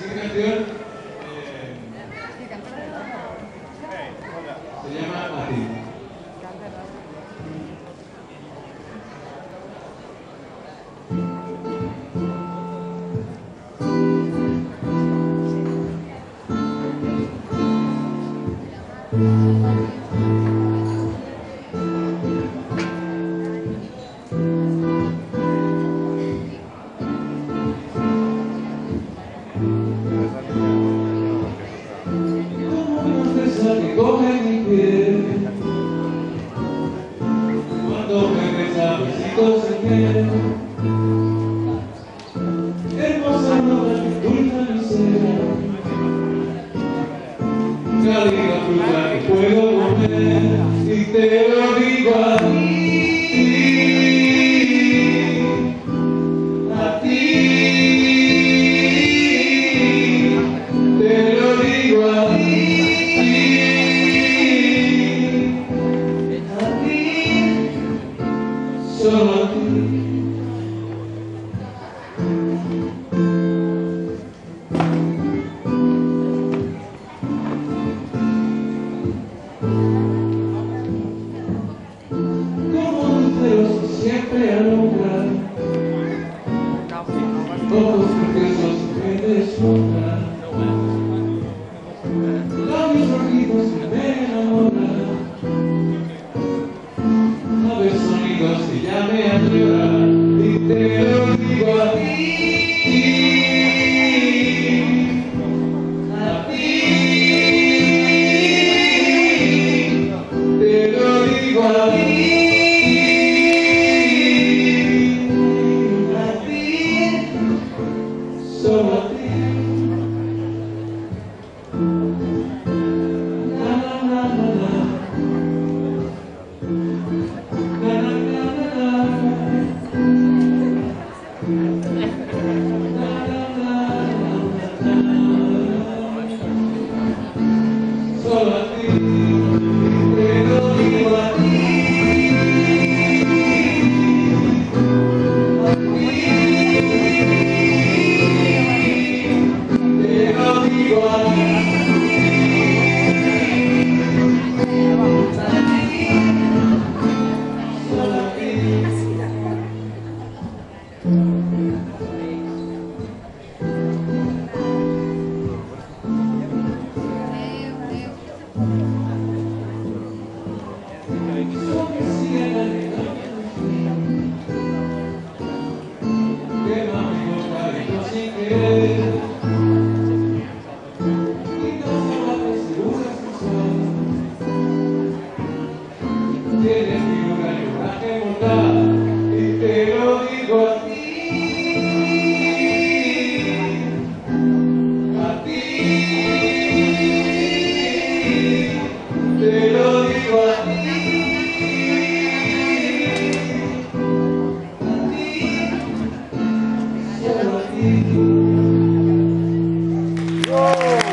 canción se llama A ti. Que coge mi piel cuando me besa besitos en piel, hermosa noche que dulce mi ser, cálida fruta que puedo comer, y te lo digo a ti, te lo digo a ti. Solo a ti. Como luceros siempre alumbra, ojos preciosos me deslumbran, labios rojizos me enamoran, aves sonidos que ya me adoran, y te lo digo a ti, a ti, te lo digo a ti, a ti, solo a ti. Na, na, na, na, na. Solo a ti, te lo digo a ti, a ti, te lo digo a ti, solo a ti. Tienes figura y oraje mortal, y te lo digo a ti, a ti, te lo digo a ti, solo a ti.